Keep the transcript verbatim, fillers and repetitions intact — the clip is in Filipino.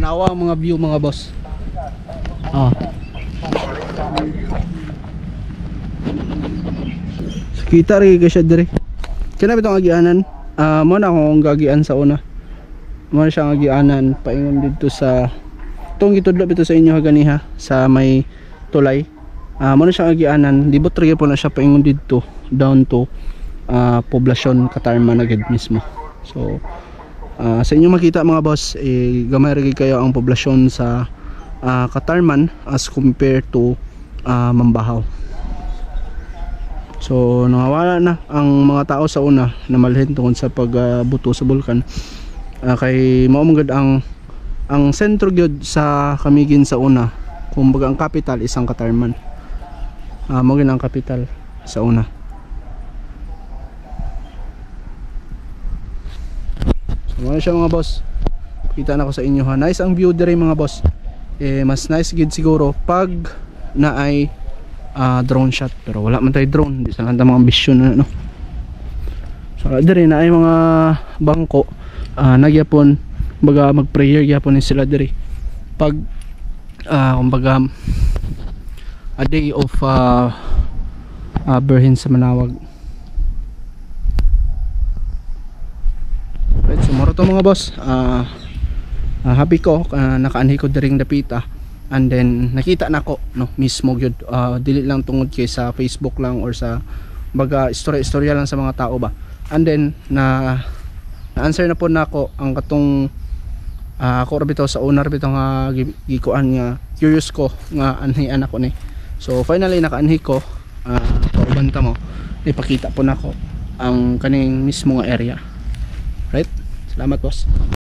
tanawa ang mga view mga boss. Oh. So, kita rin ka siya dire. Kaya bitong agianan. Uh, mo na akong gagian sa una. Mo na siyang agianan paingon dito sa tong gitudlo bito sa inyo ganiha sa may tulay. Uh, mo na siyang agianan. Libot rin po na siya paingon dito down to uh, poblasyon Katarman agad mismo. So uh, sa inyo makita mga boss, eh, gamay rin kayo ang poblasyon sa uh, Katarman as compared to uh, Mambahaw. So nawawala na ang mga tao sa una na malhin tungkol sa pagbuto uh, sa bulkan. Uh, kay maumagad ang ang sentro gyud sa Camiguin sa una. Kumbaga ang capital isang Katarman. Uh, mo ang capital sa una. So ano siya mga boss. Kita na ko sa inyo ha. Nice ang view dire mga boss. Eh mas nice gid siguro pag na ay Uh, drone shot, pero wala man tayo drone, di sa lang mga ambisyon na no. So dire na ay mga bangko uh, nagyapon baga mag prayer gyapon sila dire pag uh, kumbaga a day of uh, uh, Berhin sa Manawag. Right, so moro to mga boss. uh, uh, happy ko uh, nakaanhi ko diring dapita. And then nakita na ko no mismo gyud, uh, dili lang tungod kay sa Facebook lang or sa baga istorya-istorya lang sa mga tao ba. And then na na-answer na po nako ang katong uh, ako ra bitaw sa owner bitaw nga gikuan nga curious ko nga anhi anak ko ni. So finally nakaanhi ko uh, paubanta mo ipakita po nako ang kaning mismo nga area. Right? Salamat boss.